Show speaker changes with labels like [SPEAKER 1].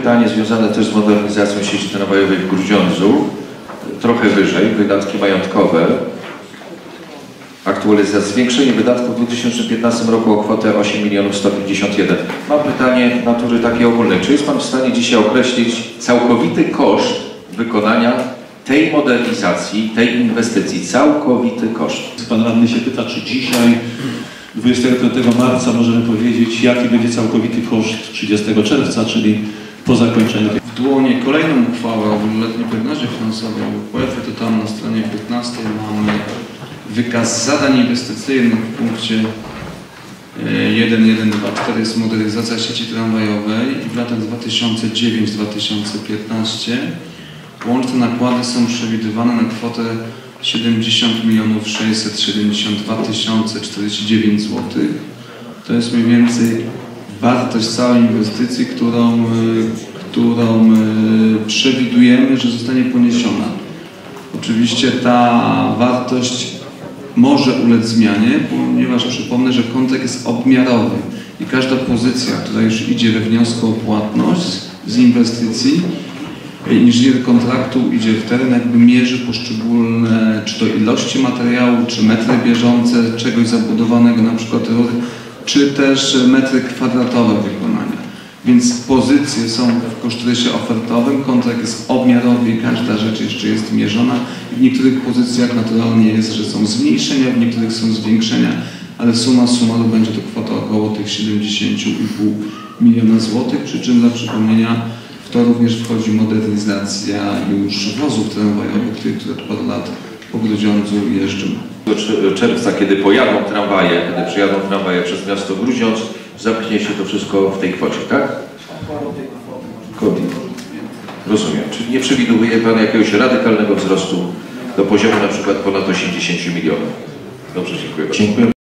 [SPEAKER 1] pytanie związane też z modernizacją sieci tramwajowej w Grudziądzu. Trochę wyżej, wydatki majątkowe. Zwiększenie wydatków w 2015 roku o kwotę 8 151 000. Mam pytanie natury takiej ogólnej. Czy jest Pan w stanie dzisiaj określić całkowity koszt wykonania tej modernizacji, tej inwestycji? Całkowity koszt.
[SPEAKER 2] Pan radny się pyta, czy dzisiaj, 25 marca, możemy powiedzieć, jaki będzie całkowity koszt 30 czerwca, czyli po zakończeniu.
[SPEAKER 3] W dłonie kolejną uchwałę o wieloletniej prognozie finansowej WPF, to tam na stronie 15 mamy wykaz zadań inwestycyjnych w punkcie 1.1.2.4 jest modernizacja sieci tramwajowej i w latach 2009-2015 łączne nakłady są przewidywane na kwotę 70 672 049 zł. To jest mniej więcej wartość całej inwestycji, którą przewidujemy, że zostanie poniesiona. Oczywiście ta wartość może ulec zmianie, ponieważ przypomnę, że kontrakt jest obmiarowy i każda pozycja, która już idzie we wniosku o płatność z inwestycji, inżynier kontraktu idzie w teren, jakby mierzy poszczególne, czy to ilości materiału, czy metry bieżące czegoś zabudowanego, na przykład rury, czy też metry kwadratowe wykonania. Więc pozycje są w kosztorysie ofertowym, kontrakt jest obmiarowy i każda rzecz jeszcze jest mierzona. W niektórych pozycjach naturalnie jest, że są zmniejszenia, w niektórych są zwiększenia, ale summa summarum będzie to kwota około tych 70,5 miliona złotych, przy czym dla przypomnienia w to również wchodzi modernizacja już wozów tramwajowych, które od paru lat po Grudziądzu jeżdżą.
[SPEAKER 1] Do czerwca, kiedy przyjadą tramwaje przez miasto Grudziądz, zamknie się to wszystko w tej kwocie, tak? Rozumiem. Czyli nie przewiduje Pan jakiegoś radykalnego wzrostu do poziomu na przykład ponad 80 milionów. Dobrze, dziękuję bardzo. Dziękuję.